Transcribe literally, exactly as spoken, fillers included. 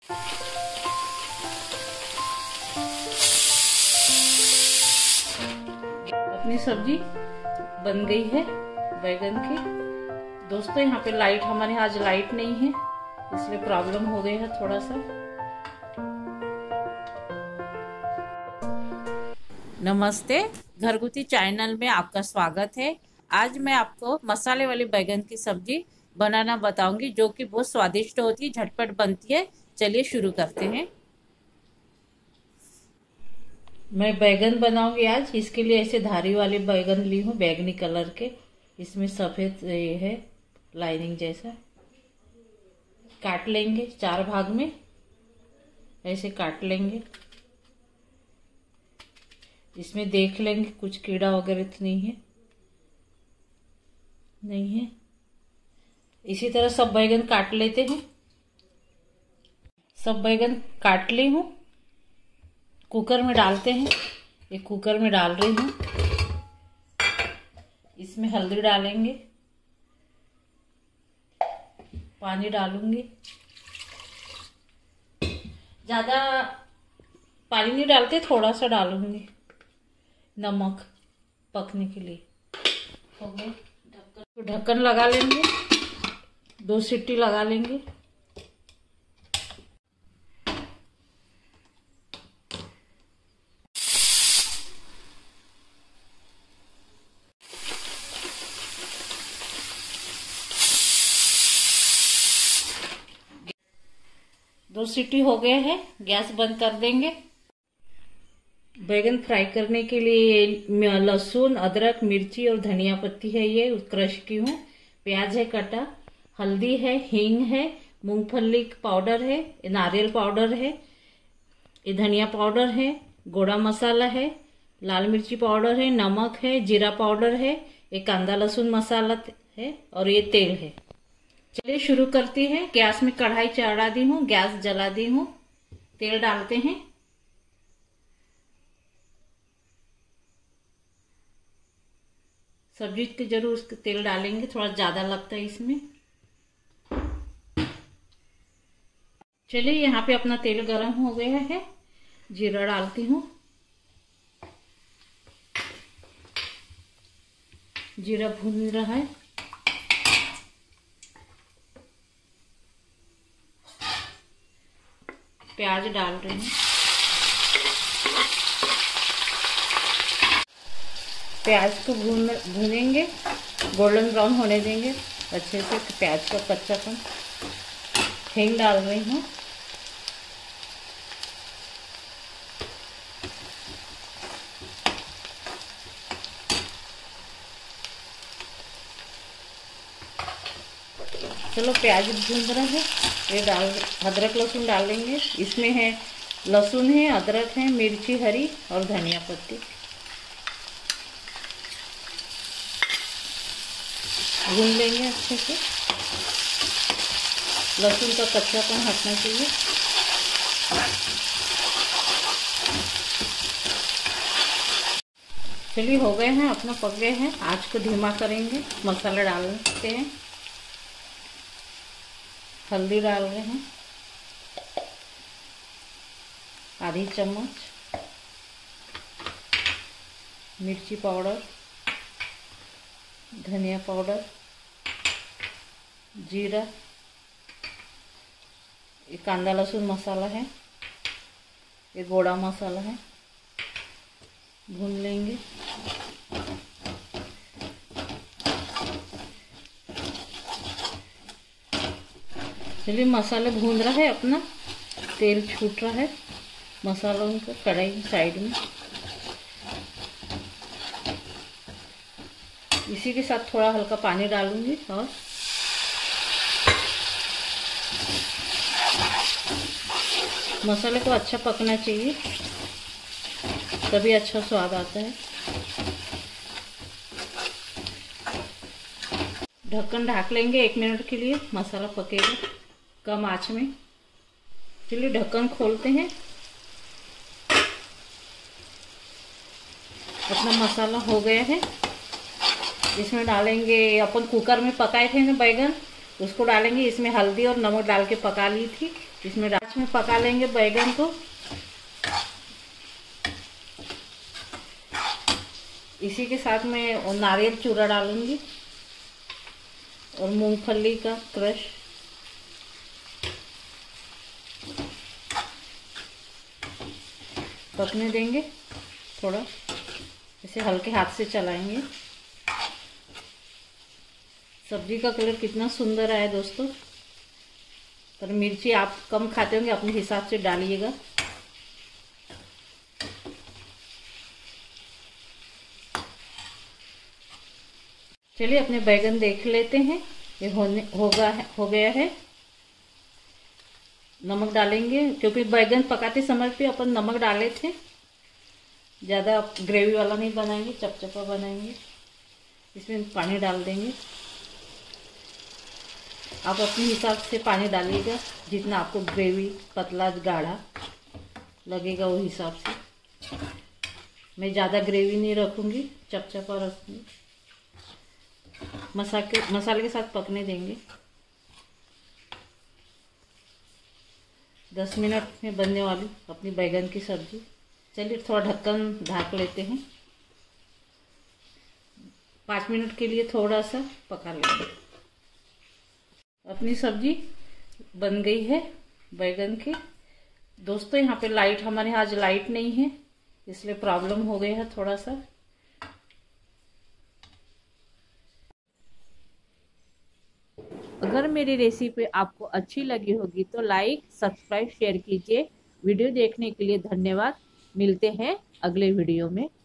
अपनी सब्जी बन गई है बैगन की। दोस्तों यहाँ पे लाइट, हमारे यहाँ आज लाइट नहीं है, इसलिए प्रॉब्लम हो गई है थोड़ा सा। नमस्ते, घरगुती चैनल में आपका स्वागत है। आज मैं आपको मसाले वाली बैगन की सब्जी बनाना बताऊंगी, जो कि बहुत स्वादिष्ट होती है, झटपट बनती है। चलिए शुरू करते हैं। मैं बैगन बनाऊंगी आज। इसके लिए ऐसे धारी वाले बैगन ली हूँ, बैगनी कलर के। इसमें सफेद ये है लाइनिंग जैसा। काट लेंगे चार भाग में, ऐसे काट लेंगे। इसमें देख लेंगे कुछ कीड़ा वगैरह तो नहीं है, नहीं है। इसी तरह सब बैगन काट लेते हैं। सब बैगन काट ली हूँ, कुकर में डालते हैं। ये कुकर में डाल रही हूँ। इसमें हल्दी डालेंगे, पानी डालूंगी। ज्यादा पानी नहीं डालते, थोड़ा सा डालूंगी। नमक पकने के लिए हो गया। ढक्कन ढक्कन लगा लेंगे, दो सीटी लगा लेंगे। दो सीटी हो गए हैं, गैस बंद कर देंगे। बैगन फ्राई करने के लिए लहसुन, अदरक, मिर्ची और धनिया पत्ती है, ये क्रश की हूँ। प्याज है कटा, हल्दी है, हींग है, मूंगफली पाउडर है, नारियल पाउडर है, ये धनिया पाउडर है, गोड़ा मसाला है, लाल मिर्ची पाउडर है, नमक है, जीरा पाउडर है, एक कांदा लहसुन मसाला है और ये तेल है। चलिए शुरू करती है। गैस में कढ़ाई चढ़ा दी हूँ, गैस जला दी हूँ। तेल डालते हैं। सब्जी के जरूर उसके तेल डालेंगे, थोड़ा ज्यादा लगता है इसमें। चलिए यहाँ पे अपना तेल गरम हो गया है, जीरा डालती हूँ। जीरा भून रहा है। प्याज डाल रही हूँ। प्याज को भून भूनेंगे, गोल्डन ब्राउन होने देंगे अच्छे से, प्याज का कच्चापन। हींग डाल रही हूँ। चलो प्याज भून रहा है, ये डाल अदरक लहसुन डालेंगे। इसमें है लहसुन है, अदरक है, मिर्ची हरी और धनिया पत्ती। भून लेंगे अच्छे से। लहसुन का कच्चापन हटना चाहिए। चलिए हो गए हैं, अपना पक गए हैं। आँच को धीमा करेंगे। मसाला डालते हैं। हल्दी डाल रहे हैं आधी चम्मच, मिर्ची पाउडर, धनिया पाउडर, जीरा, ये कांदा लहसुन मसाला है, ये गोड़ा मसाला है। भून लेंगे। चलिए मसाला भून रहा है अपना, तेल छूट रहा है मसालों का। कढ़ाई साइड में, इसी के साथ थोड़ा हल्का पानी डालूंगी और मसाले को अच्छा पकना चाहिए, तभी अच्छा स्वाद आता है। ढक्कन ढक लेंगे एक मिनट के लिए, मसाला पकेगा कम आंच में। चलिए ढक्कन खोलते हैं। अपना मसाला हो गया है। इसमें डालेंगे, अपन कुकर में पकाए थे ना बैगन, उसको डालेंगे। इसमें हल्दी और नमक डाल के पका ली थी, इसमें डाच में पका लेंगे बैगन को। इसी के साथ मैं नारियल चूरा डालूंगी और मूंगफली का क्रश। पकने देंगे थोड़ा, इसे हल्के हाथ से चलाएंगे। सब्जी का कलर कितना सुंदर आया दोस्तों। पर मिर्ची आप कम खाते होंगे, अपने हिसाब से डालिएगा। चलिए अपने बैगन देख लेते हैं, ये होने होगा हो गया है। नमक डालेंगे, क्योंकि बैगन पकाते समय पे अपन नमक डाले थे। ज़्यादा ग्रेवी वाला नहीं बनाएंगे, चपचपा बनाएंगे। इसमें पानी डाल देंगे। आप अपने हिसाब से पानी डालिएगा, जितना आपको ग्रेवी पतला गाढ़ा लगेगा वो हिसाब से। मैं ज़्यादा ग्रेवी नहीं रखूँगी, चपचपा रखूँगी। मसाले मसाले के साथ पकने देंगे। दस मिनट में बनने वाली अपनी बैगन की सब्जी। चलिए थोड़ा ढक्कन ढक लेते हैं। पाँच मिनट के लिए थोड़ा सा पका लेंगे। अपनी सब्जी बन गई है बैगन की। दोस्तों यहाँ पे लाइट, हमारे यहाँ आज लाइट नहीं है, इसलिए प्रॉब्लम हो गया है थोड़ा सा। अगर मेरी रेसिपी आपको अच्छी लगी होगी तो लाइक, सब्सक्राइब, शेयर कीजिए। वीडियो देखने के लिए धन्यवाद। मिलते हैं अगले वीडियो में।